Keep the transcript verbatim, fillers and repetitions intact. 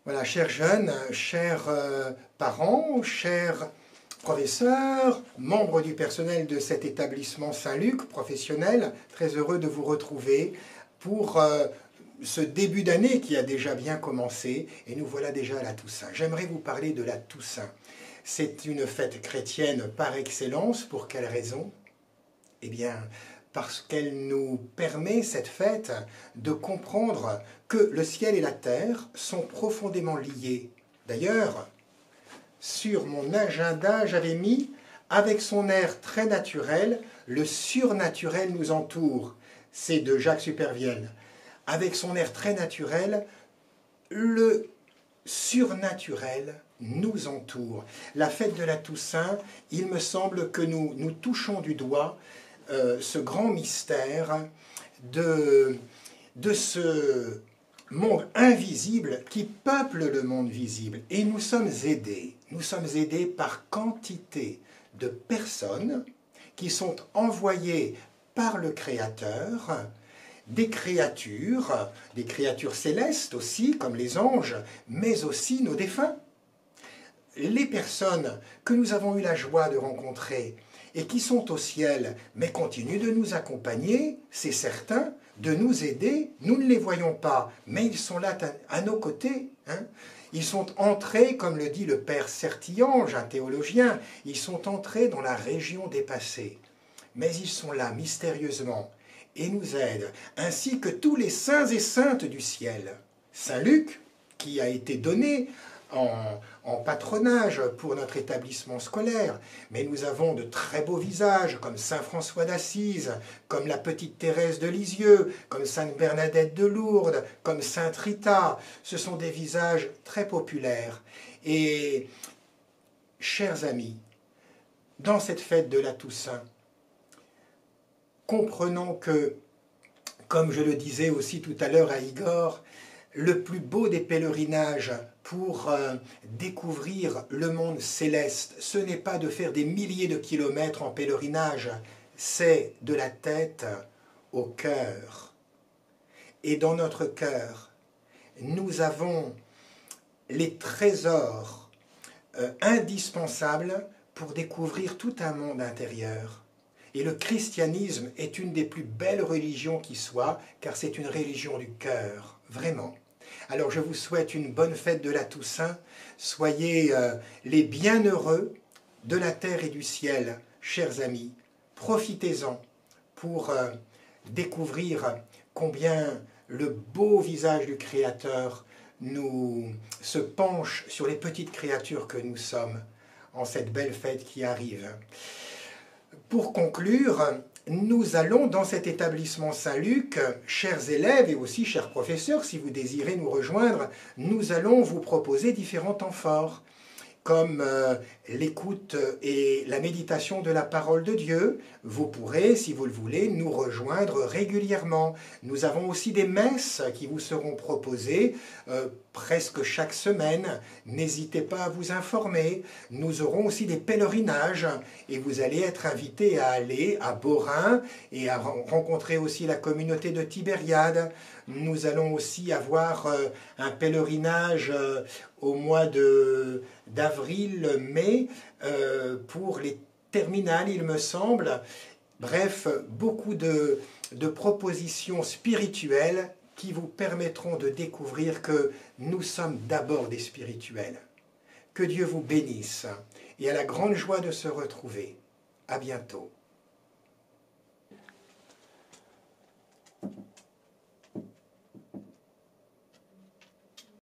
Voilà, chers jeunes, chers euh, parents, chers professeurs, membres du personnel de cet établissement Saint-Luc professionnel, très heureux de vous retrouver pour euh, ce début d'année qui a déjà bien commencé, et nous voilà déjà à la Toussaint. J'aimerais vous parler de la Toussaint. C'est une fête chrétienne par excellence. Pour quelle raison? Eh bien, parce qu'elle nous permet, cette fête, de comprendre que le ciel et la terre sont profondément liés. D'ailleurs, sur mon agenda, j'avais mis, avec son air très naturel, le surnaturel nous entoure. C'est de Jacques Supervielle. Avec son air très naturel, le surnaturel nous entoure. La fête de la Toussaint, il me semble que nous, nous touchons du doigt euh, ce grand mystère de, de ce monde invisible qui peuple le monde visible. Et nous sommes aidés, nous sommes aidés par quantité de personnes qui sont envoyées par le Créateur, des créatures, des créatures célestes aussi, comme les anges, mais aussi nos défunts. Les personnes que nous avons eu la joie de rencontrer et qui sont au ciel, mais continuent de nous accompagner, c'est certain, de nous aider. Nous ne les voyons pas, mais ils sont là à nos côtés. Hein. Ils sont entrés, comme le dit le père Sertillange, un théologien, ils sont entrés dans la région des passés. Mais ils sont là, mystérieusement, et nous aident, ainsi que tous les saints et saintes du ciel. Saint Luc, qui a été donné en, en patronage pour notre établissement scolaire, mais nous avons de très beaux visages, comme Saint François d'Assise, comme la petite Thérèse de Lisieux, comme Sainte Bernadette de Lourdes, comme Sainte Rita. Ce sont des visages très populaires. Et, chers amis, dans cette fête de la Toussaint, comprenons que, comme je le disais aussi tout à l'heure à Igor, le plus beau des pèlerinages pour euh, découvrir le monde céleste, ce n'est pas de faire des milliers de kilomètres en pèlerinage, c'est de la tête au cœur. Et dans notre cœur, nous avons les trésors euh, indispensables pour découvrir tout un monde intérieur. Et le christianisme est une des plus belles religions qui soit, car c'est une religion du cœur, vraiment. Alors je vous souhaite une bonne fête de la Toussaint. Soyez euh, les bienheureux de la terre et du ciel, chers amis. Profitez-en pour euh, découvrir combien le beau visage du Créateur nous se penche sur les petites créatures que nous sommes en cette belle fête qui arrive. Pour conclure, nous allons dans cet établissement Saint-Luc, chers élèves et aussi chers professeurs, si vous désirez nous rejoindre, nous allons vous proposer différents temps forts, comme euh, l'écoute et la méditation de la parole de Dieu. Vous pourrez, si vous le voulez, nous rejoindre régulièrement. Nous avons aussi des messes qui vous seront proposées euh, presque chaque semaine. N'hésitez pas à vous informer. Nous aurons aussi des pèlerinages et vous allez être invités à aller à Beaurain et à rencontrer aussi la communauté de Tibériade. Nous allons aussi avoir euh, un pèlerinage euh, au mois de d'avril, mai, euh, pour les terminales, il me semble. Bref, beaucoup de, de propositions spirituelles qui vous permettront de découvrir que nous sommes d'abord des spirituels. Que Dieu vous bénisse et à la grande joie de se retrouver. À bientôt.